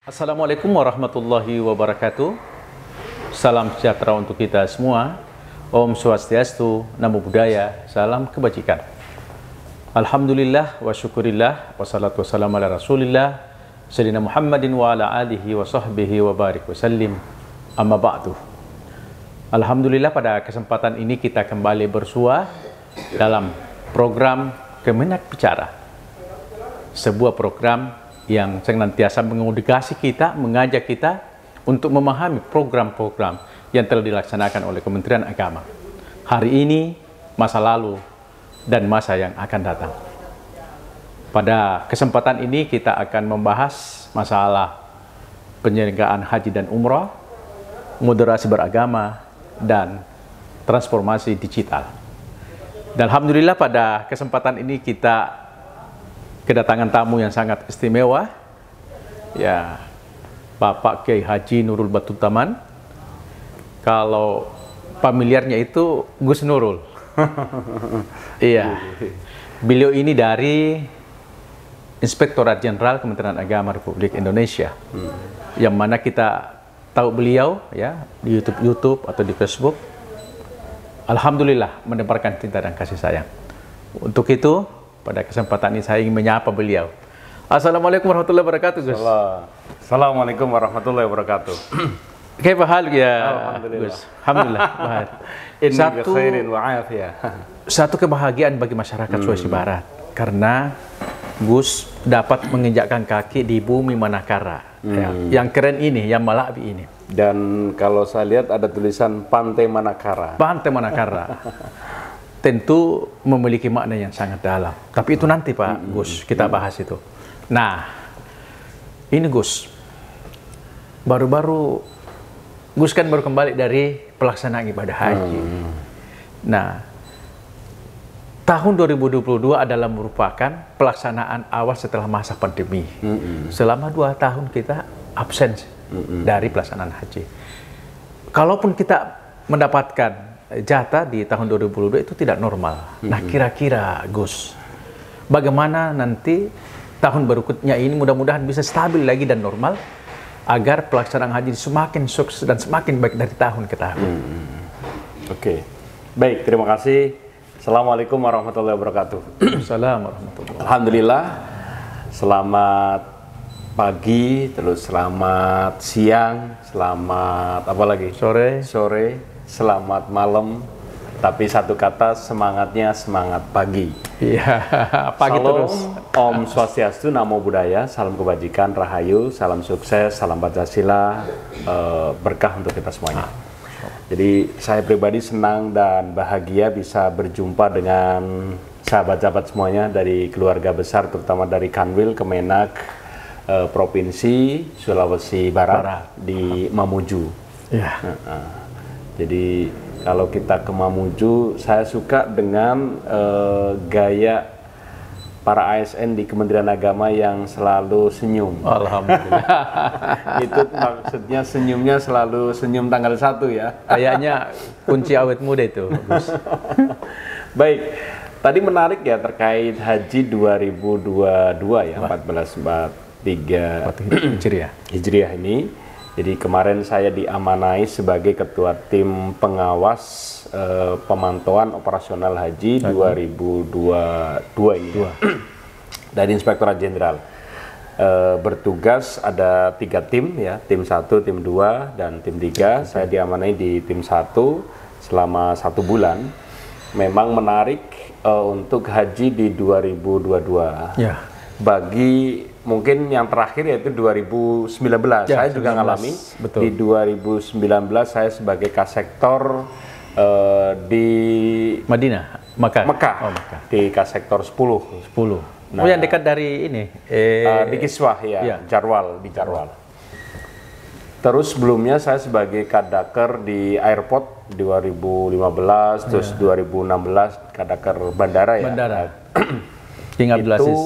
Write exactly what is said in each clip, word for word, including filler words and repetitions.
Assalamualaikum warahmatullahi wabarakatuh. Salam sejahtera untuk kita semua. Om Swastiastu, Namo Buddhaya, salam kebajikan. Alhamdulillah wa syukurillah wassalatu wassalamu ala rasulillah Sayyidina Muhammadin wa ala alihi wa sahbihi wa barik wa sallim. Amma ba'du. Alhamdulillah, pada kesempatan ini kita kembali bersua dalam program Kemenak Bicara, sebuah program yang senantiasa mengedukasi kita, mengajak kita untuk memahami program-program yang telah dilaksanakan oleh Kementerian Agama. Hari ini, masa lalu, dan masa yang akan datang. Pada kesempatan ini kita akan membahas masalah penyelenggaraan haji dan umrah, moderasi beragama, dan transformasi digital. Dan Alhamdulillah, pada kesempatan ini kita kedatangan tamu yang sangat istimewa, ya, Bapak Kiai Haji Nurul Batutaman. Kalau familiarnya itu Gus Nurul. Iya, beliau ini dari Inspektorat Jenderal Kementerian Agama Republik Indonesia, hmm. yang mana kita tahu beliau ya di YouTube, YouTube atau di Facebook. Alhamdulillah menebarkan cinta dan kasih sayang. Untuk itu, pada kesempatan ini saya ingin menyapa beliau. Assalamualaikum warahmatullahi wabarakatuh, Gus. Assalamualaikum warahmatullahi wabarakatuh. Kaifa hal ya, Alhamdulillah. Gus? Alhamdulillah. Satu, satu kebahagiaan bagi masyarakat hmm. Sulawesi Barat, karena Gus dapat menginjakkan kaki di bumi Manakara, hmm. ya, yang keren ini, yang Malawi ini. Dan kalau saya lihat ada tulisan Pantai Manakara. Pantai Manakara. Tentu memiliki makna yang sangat dalam. Tapi itu nanti Pak hmm. Gus, kita bahas itu. Nah, ini Gus, baru-baru Gus kan baru kembali dari pelaksanaan ibadah haji. Hmm. Nah, tahun dua ribu dua puluh dua adalah merupakan pelaksanaan awal setelah masa pandemi. Hmm. Selama dua tahun kita absen hmm. dari pelaksanaan haji. Kalaupun kita mendapatkan jatah di tahun dua ribu dua puluh dua itu tidak normal. Mm-hmm. Nah, kira-kira Gus, bagaimana nanti tahun berikutnya ini mudah-mudahan bisa stabil lagi dan normal agar pelaksanaan haji semakin sukses dan semakin baik dari tahun ke tahun. Mm-hmm. Oke, okay. Baik, terima kasih. Assalamualaikum warahmatullahi wabarakatuh. Assalamualaikum warahmatullahi wabarakatuh. Alhamdulillah, selamat pagi, terus selamat siang, selamat apa lagi? Sore. Sore. Selamat malam, tapi satu kata, semangatnya semangat pagi. Iya, pagi Salam, terus. Om Swastiastu, Namo Buddhaya, salam kebajikan, rahayu, salam sukses, salam Pancasila, eh, berkah untuk kita semuanya. Jadi saya pribadi senang dan bahagia bisa berjumpa dengan sahabat-sahabat semuanya dari keluarga besar, terutama dari Kanwil, Kemenak, eh, Provinsi Sulawesi Barat, Barat. di Mamuju. Iya. Nah, nah. Jadi kalau kita ke Mamuju, saya suka dengan uh, gaya para A S N di Kementerian Agama yang selalu senyum. Alhamdulillah. Itu maksudnya senyumnya selalu senyum tanggal satu ya. Kayaknya kunci awet muda itu, Gus. Baik, tadi menarik ya terkait Haji dua ribu dua puluh dua ya, seribu empat ratus empat puluh tiga Hijriah. Hijriah ini. Jadi kemarin saya diamanai sebagai ketua tim pengawas eh, pemantauan operasional haji Haji. dua ribu dua puluh dua ini ya. Dari Inspektorat Jenderal. Eh, bertugas ada tiga tim ya, tim satu, tim dua, dan tim tiga. Saya diamanai di tim satu selama satu bulan. Memang menarik eh, untuk haji di dua ribu dua puluh dua. Ya. Bagi mungkin yang terakhir yaitu dua ribu sembilan belas, ya, saya juga ngalami. Betul. Di dua ribu sembilan belas saya sebagai kasektor uh, di Madinah, Makkah. Mekah, oh, Mekah. Di kasektor sepuluh. sepuluh. Nah, oh, yang dekat dari ini? Eh, uh, di Kiswah ya, ya, Jarwal, di Jarwal. Terus sebelumnya saya sebagai kadaker di airport dua ribu lima belas, ya. Terus dua ribu enam belas kadaker bandara ya. Bandara. King Abdul Aziz.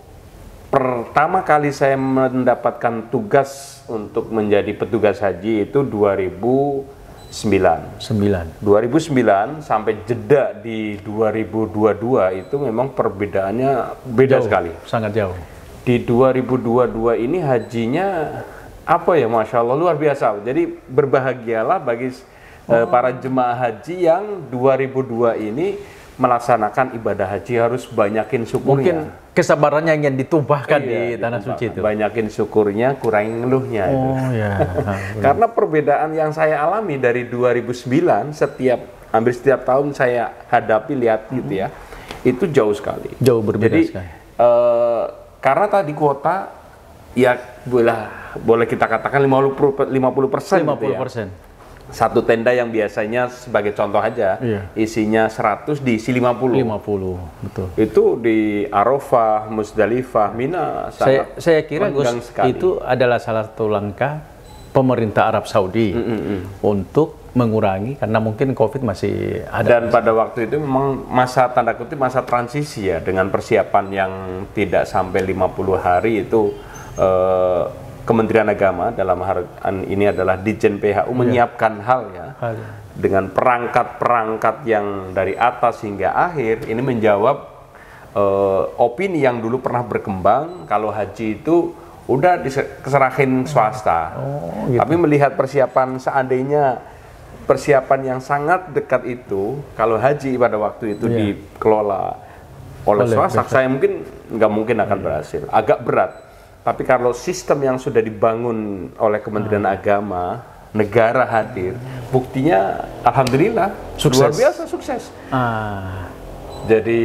Pertama kali saya mendapatkan tugas untuk menjadi petugas haji itu dua ribu sembilan. dua ribu sembilan sampai jeda di dua ribu dua puluh dua itu memang perbedaannya beda jauh, sekali. Sangat jauh. Di dua ribu dua puluh dua ini hajinya apa ya, Masya Allah, luar biasa. Jadi berbahagialah bagi oh. uh, para jemaah haji yang dua ribu dua ini melaksanakan ibadah haji, harus banyakin syukurnya. Mungkin kesabarannya yang ditumpahkan iya, di tanah ditumpah. suci itu. Banyakin syukurnya, kurangin ngeluhnya. Oh itu. ya. Karena perbedaan yang saya alami dari dua ribu sembilan, setiap hampir setiap tahun saya hadapi lihat gitu ya, itu jauh sekali. Jauh berbeda Jadi, sekali. Uh, karena tadi kuota ya boleh boleh kita katakan lima puluh persen. lima puluh persen. Satu tenda yang biasanya sebagai contoh aja, iya. isinya seratus diisi lima puluh. lima puluh, betul. Itu di Arafah, Musdalifah, Mina. Saya, saya kira Gus, itu adalah salah satu langkah pemerintah Arab Saudi mm -mm. untuk mengurangi, karena mungkin COVID masih ada. Dan pada waktu itu memang masa tanda kutip masa transisi ya, dengan persiapan yang tidak sampai lima puluh hari itu. Uh, Kementerian Agama dalam hal ini adalah Ditjen P H U ya. menyiapkan hal ya, hal ya dengan perangkat-perangkat yang dari atas hingga akhir ini menjawab uh, opini yang dulu pernah berkembang kalau haji itu udah diserahin swasta. Oh, gitu. Tapi melihat persiapan seandainya persiapan yang sangat dekat itu, kalau haji pada waktu itu ya. dikelola oleh, oleh swasta, betul. saya mungkin nggak mungkin akan ya. berhasil, agak berat. Tapi kalau sistem yang sudah dibangun oleh Kementerian ah. Agama, negara hadir, buktinya alhamdulillah sukses. Luar biasa sukses. Ah. Jadi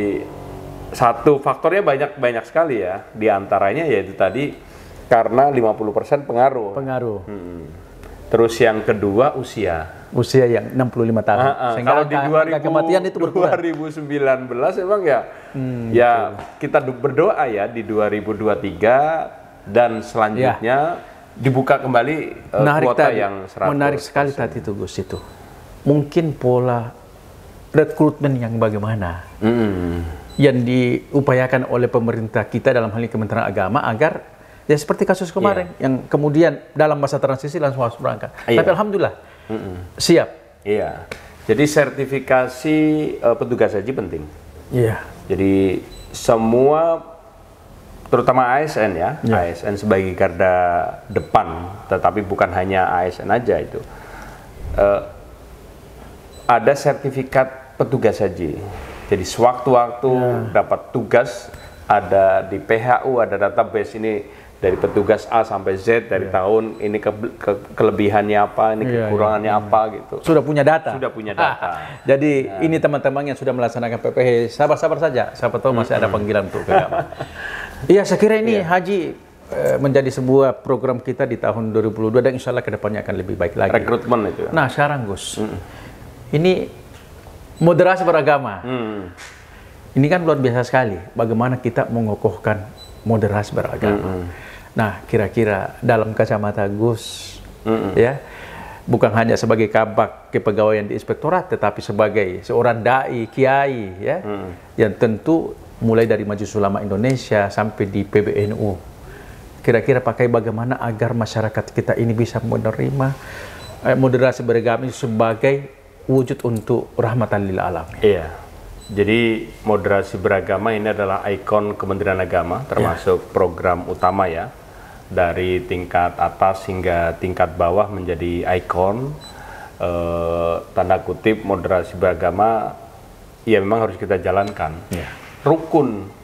satu faktornya banyak-banyak sekali ya. Di antaranya yaitu tadi karena lima puluh persen pengaruh. Pengaruh. Hmm. Terus yang kedua usia. Usia yang enam puluh lima tahun. Uh, uh, kalau di dua ribu, kematian itu dua ribu sembilan belas emang ya, hmm, ya betul. Kita berdoa ya di dua ribu dua puluh tiga dan selanjutnya ya. dibuka kembali uh, menarik kuota tadi, yang seratus persen. Menarik sekali tadi itu Gus itu. Mungkin pola rekrutmen yang bagaimana hmm. yang diupayakan oleh pemerintah kita dalam hal ini Kementerian Agama agar ya seperti kasus kemarin yeah. yang kemudian dalam masa transisi langsung harus berangkat. Yeah. Tapi alhamdulillah. Mm-mm. Siap. Iya. Jadi sertifikasi uh, petugas haji penting. Iya. Jadi semua, terutama A S N ya, yeah. A S N sebagai garda depan, tetapi bukan hanya A S N aja itu. Uh, ada sertifikat petugas haji. Jadi sewaktu-waktu yeah. dapat tugas, ada di P H U, ada database ini. Dari petugas A sampai Z dari yeah. tahun ini ke, ke, kelebihannya apa, ini yeah, kekurangannya yeah. apa gitu. Sudah punya data. Sudah punya data. Ah, jadi nah. ini teman-teman yang sudah melaksanakan P P H, sabar-sabar saja. Siapa tahu masih ada panggilan untuk ke agama. Iya, saya kira ini yeah. haji eh, menjadi sebuah program kita di tahun dua ribu dua puluh dua dan insya Allah kedepannya akan lebih baik lagi. Rekrutmen itu. Nah sekarang Gus, mm. ini moderasi beragama. Mm. Ini kan luar biasa sekali. Bagaimana kita mengokohkan moderasi beragama. Mm-hmm. Nah, kira-kira dalam kacamata Gus, mm-hmm. ya, bukan hanya sebagai kabak kepegawaian di inspektorat, tetapi sebagai seorang dai, kiai, ya, mm. yang tentu mulai dari Majelis Ulama Indonesia sampai di P B N U. Kira-kira pakai bagaimana agar masyarakat kita ini bisa menerima eh, moderasi beragama sebagai wujud untuk rahmatan lil alamin. Iya. Jadi moderasi beragama ini adalah ikon Kementerian Agama, termasuk yeah. program utama ya, dari tingkat atas hingga tingkat bawah menjadi ikon. Eh, tanda kutip moderasi beragama, ya memang harus kita jalankan. Yeah. Rukun,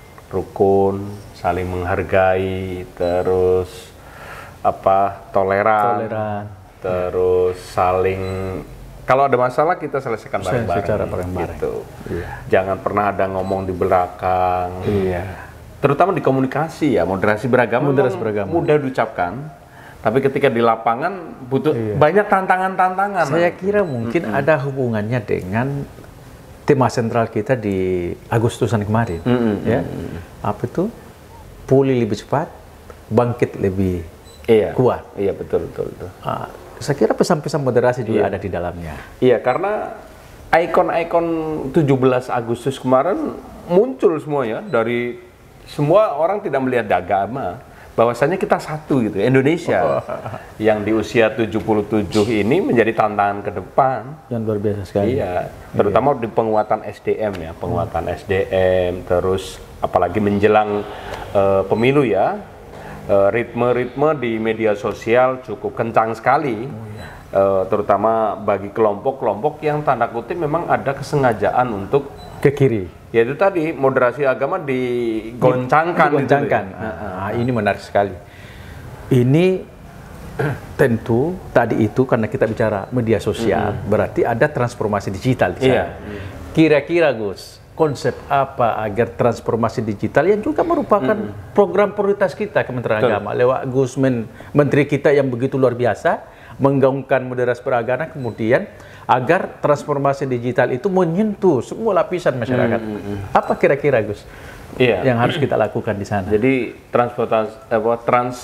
rukun, saling menghargai, terus apa toleran, toleran. terus yeah. saling kalau ada masalah kita selesaikan bareng-bareng. Secara bareng-bareng. Gitu. Iya. Jangan pernah ada ngomong di belakang. Iya. Terutama di komunikasi ya, moderasi beragama, moderasi beragama. mudah diucapkan. Tapi ketika di lapangan butuh iya. banyak tantangan-tantangan. Saya kira mungkin mm-hmm. ada hubungannya dengan tema sentral kita di Agustusan kemarin. Mm-hmm. Ya. Apa itu? Pulih lebih cepat, bangkit lebih iya. kuat. Iya, betul, betul, betul. Ah, saya kira pesan-pesan moderasi juga iya. ada di dalamnya. Iya, karena ikon-ikon tujuh belas Agustus kemarin muncul semua ya, dari semua orang tidak melihat agama, bahwasanya kita satu gitu, Indonesia. Oh. Yang di usia tujuh puluh tujuh ini menjadi tantangan ke depan. Yang luar biasa sekali. Iya, terutama iya. di penguatan S D M ya, penguatan hmm. S D M, terus apalagi menjelang uh, pemilu ya. uh, ritme-ritme di media sosial cukup kencang sekali, oh, ya. uh, terutama bagi kelompok-kelompok yang tanda kutip memang ada kesengajaan untuk ke kiri. Yaitu tadi moderasi agama digoncangkan. Digoncangkan. Gitu ya. Nah, ini menarik sekali. Ini tentu tadi itu karena kita bicara media sosial, mm-hmm. berarti ada transformasi digital di sana. Iya. Kira-kira Gus, konsep apa agar transformasi digital yang juga merupakan mm-hmm. program prioritas kita Kementerian Betul. Agama lewat Gus Men, Menteri kita yang begitu luar biasa menggaungkan moderasi beragama, kemudian agar transformasi digital itu menyentuh semua lapisan masyarakat. Mm-hmm. Apa kira-kira Gus? Iya. Yang harus kita lakukan di sana? Jadi transportasi apa trans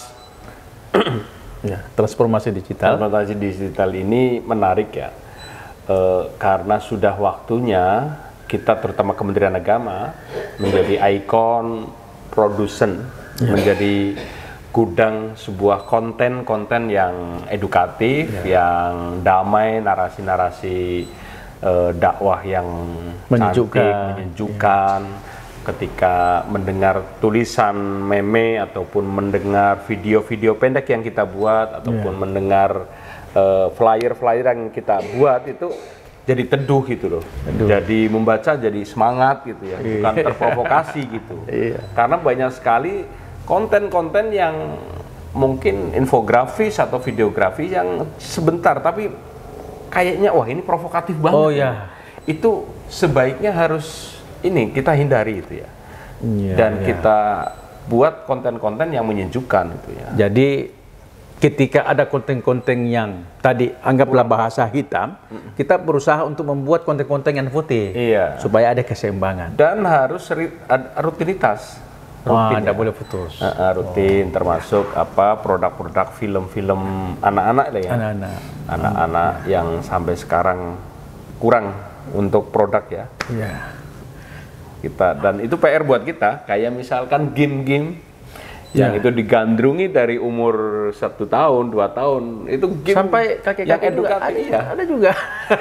ya, transformasi digital. Transformasi digital ini menarik ya, e, karena sudah waktunya kita terutama Kementerian Agama menjadi ikon produsen, ya. Menjadi gudang sebuah konten-konten yang edukatif, ya. Yang damai, narasi-narasi e, dakwah yang menyejukkan, cantik, menyejukkan. Ya. Ketika mendengar tulisan meme ataupun mendengar video-video pendek yang kita buat ataupun yeah. mendengar uh, flyer-flyer yang kita buat itu jadi teduh gitu loh. Teduh. Jadi membaca jadi semangat gitu ya, yeah. bukan terprovokasi gitu. Yeah. Karena banyak sekali konten-konten yang mungkin infografis atau videografi yang sebentar tapi kayaknya wah ini provokatif banget. Oh ya. Yeah. Itu sebaiknya harus ini kita hindari itu ya, ya dan ya. Kita buat konten-konten yang menyejukkan itu ya. Jadi ketika ada konten-konten yang tadi anggaplah bahasa hitam, mm-mm. kita berusaha untuk membuat konten-konten yang putih, iya. supaya ada keseimbangan. Dan harus rutinitas. Wah, tidak ya. Boleh putus. Uh, rutin, oh. termasuk apa produk-produk film-film anak-anak lah ya. Anak-anak. Anak-anak oh. yang sampai sekarang kurang untuk produk ya. Iya. Kita dan itu P R buat kita, kayak misalkan game-game yang ya. Itu digandrungi dari umur satu tahun, dua tahun, itu game sampai kakek-kakek yang edukatif juga, ya. Ada juga.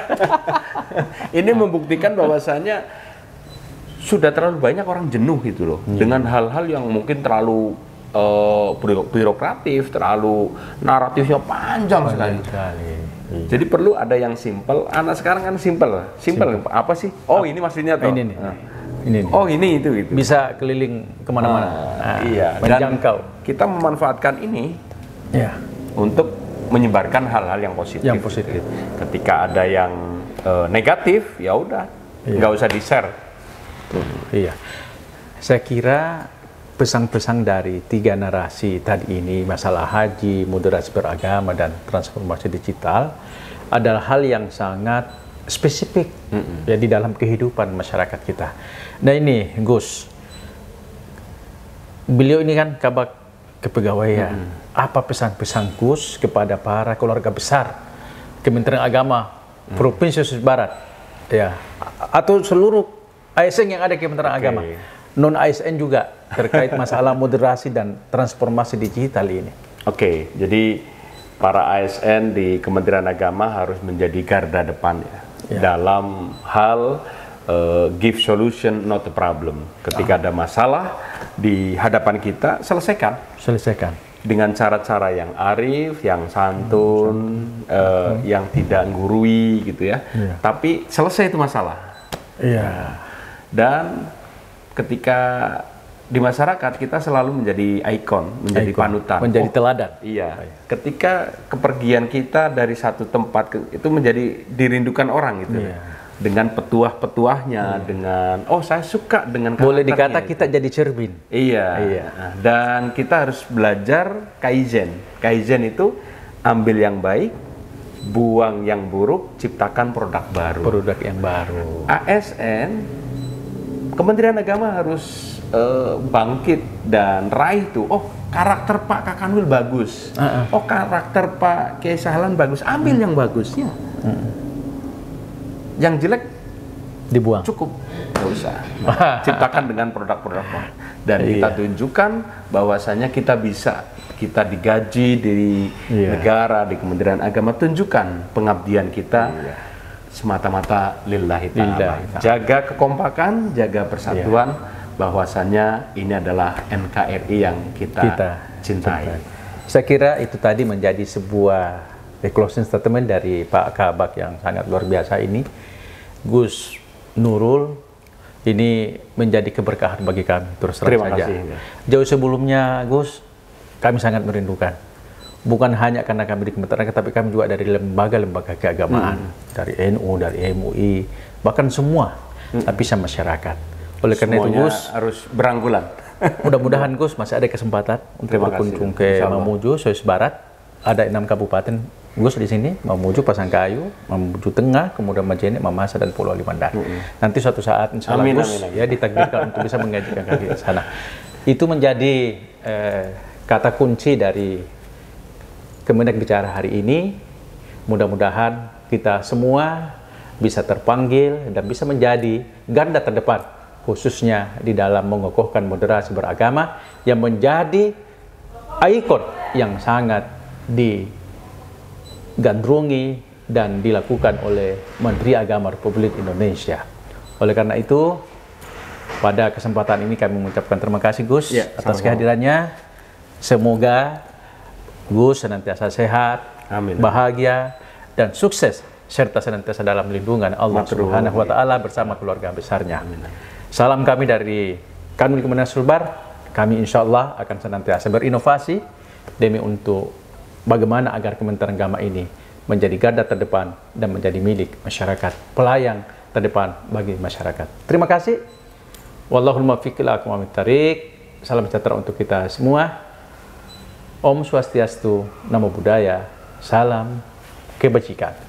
Ini membuktikan bahwasanya sudah terlalu banyak orang jenuh gitu loh, ya. Dengan hal-hal yang mungkin terlalu uh, birokratif, terlalu naratifnya panjang, panjang sekali. sekali. Iya. Jadi perlu ada yang simple. Anak sekarang kan simple, simple apa sih? Oh ini maksudnya tuh. Ini nih. Nah. Ini, oh ini itu gitu. Bisa keliling kemana-mana. Nah, nah, iya. Menjangkau. Dan kita memanfaatkan ini ya. Untuk menyebarkan hal-hal yang positif. Yang positif. Ketika ada yang uh, negatif, ya udah, iya. nggak usah di-share. Iya. Saya kira pesan-pesan dari tiga narasi tadi ini, masalah haji, moderasi beragama, dan transformasi digital adalah hal yang sangat spesifik mm-mm. ya di dalam kehidupan masyarakat kita. Nah ini Gus, beliau ini kan kabak kepegawaian. Mm-hmm. Apa pesan-pesan Gus kepada para keluarga besar Kementerian Agama mm. Provinsi Sulawesi Barat, ya, atau seluruh A S N yang ada Kementerian okay. Agama, non A S N juga terkait masalah moderasi dan transformasi digital ini? Oke, okay, jadi para A S N di Kementerian Agama harus menjadi garda depan ya, ya. Dalam hal uh, give solution not a problem. Ketika ah. ada masalah di hadapan kita, selesaikan. Selesaikan. Dengan cara-cara yang arif, yang santun, hmm. uh, hmm. yang tidak gurui gitu ya. ya. Tapi selesai itu masalah. Iya. Dan ketika di masyarakat kita selalu menjadi ikon, menjadi ikon, panutan, menjadi oh, teladan. Iya. Ketika kepergian kita dari satu tempat ke, itu menjadi dirindukan orang gitu. Iya. Dengan petuah-petuahnya, iya. dengan oh saya suka dengan karakternya. Boleh dikata kita itu. Jadi cermin. Iya. iya. Nah, dan kita harus belajar kaizen. Kaizen itu ambil yang baik, buang yang buruk, ciptakan produk baru. Produk yang baru. A S N, Kementerian Agama harus uh, bangkit dan raih tuh. Oh, karakter Pak Kakanwil bagus. Uh-uh. Oh, karakter Pak Kiai Sahlan bagus. Ambil uh. yang bagusnya. Uh. Yang jelek dibuang. Cukup, nggak usah. Ciptakan dengan produk-produk dan iya. kita tunjukkan bahwasanya kita bisa. Kita digaji di iya. negara, di Kementerian Agama, tunjukkan pengabdian kita. Iya. Semata-mata lillahi ta'ala. Jaga kekompakan, jaga persatuan, yeah. bahwasannya ini adalah N K R I yang kita, kita cintai. Saya kira itu tadi menjadi sebuah closing statement dari Pak Kabak yang sangat luar biasa ini. Gus Nurul, ini menjadi keberkahan bagi kami, terus terang Terima saja. kasih, ya. Jauh sebelumnya, Gus, kami sangat merindukan. Bukan hanya karena kami di Kementerian, tapi kami juga dari lembaga-lembaga keagamaan, hmm. dari N U, dari M U I, bahkan semua hmm. lapisan masyarakat. Oleh karena itu, Gus, harus beranggulan. Mudah-mudahan Gus masih ada kesempatan untuk berkunjung ke Mamuju, Sulawesi Barat. Ada enam kabupaten Gus di sini, Mamuju, Pasangkayu, Mamuju Tengah, kemudian Majene, Mamasa, dan Pulau Limandan. Mm-hmm. Nanti suatu saat insya Allah amin, Gus amin, amin. ya ditakdirkan untuk bisa mengajukan kaki ke sana. Itu menjadi eh, kata kunci dari Kemenag Bicara hari ini. Mudah-mudahan kita semua bisa terpanggil dan bisa menjadi garda terdepan, khususnya di dalam mengokohkan moderasi beragama yang menjadi ikon yang sangat digandrungi dan dilakukan oleh Menteri Agama Republik Indonesia. Oleh karena itu, pada kesempatan ini kami mengucapkan terima kasih Gus ya, atas sama. kehadirannya. Semoga Gus senantiasa sehat, amin, bahagia, dan sukses serta senantiasa dalam lindungan Allah Subhanahu wa Ta'ala bersama keluarga besarnya. Amin. Salam kami dari Kanwil Kementerian Sulbar. Kami insya Allah akan senantiasa berinovasi demi untuk bagaimana agar Kementerian Agama ini menjadi garda terdepan dan menjadi milik masyarakat, pelayan terdepan bagi masyarakat. Terima kasih. Wallahul muwaffiq ila aqwamit thariq. Salam sejahtera untuk kita semua. Om Swastiastu, Namo Buddhaya, salam kebajikan.